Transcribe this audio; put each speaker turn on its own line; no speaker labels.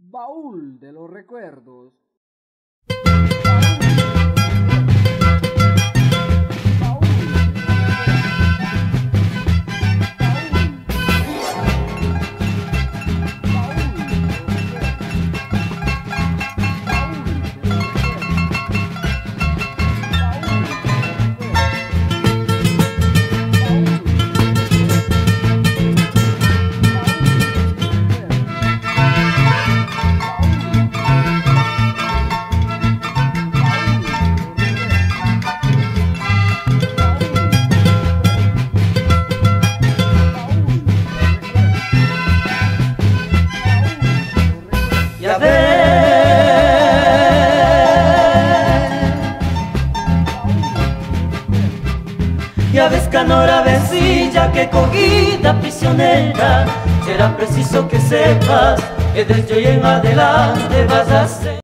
Baúl de los recuerdos.
Ya ves, canora vencilla, que cogida prisionera, será preciso que sepas que desde hoy en adelante vas a ser